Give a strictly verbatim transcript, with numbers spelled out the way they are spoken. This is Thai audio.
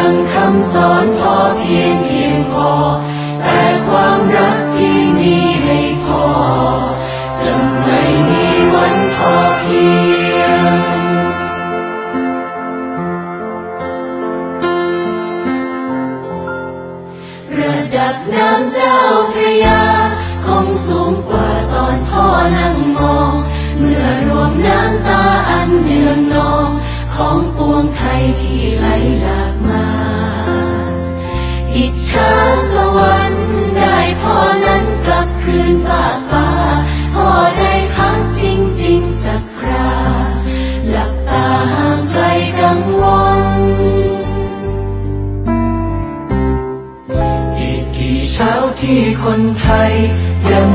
ดังคำสอนพอเพียงเพียงพอแต่ความรักที่มีให้พ่อจะไม่มีวันพอเพียงระดับน้ำเจ้าพระยาคงสูงกว่าตอนพ่อนั่งมองเมื่อรวมน้ำตาอันเนืองนองของปวงไทยที่ไหลหลากมาอิจฉาสวรรค์ได้พ่อนั้นกลับคืนฝากฟ้าพ่อได้พักจริงๆสักคราหลับตาห่างไกลกังวลอีกกี่เช้าที่คนไทยยัง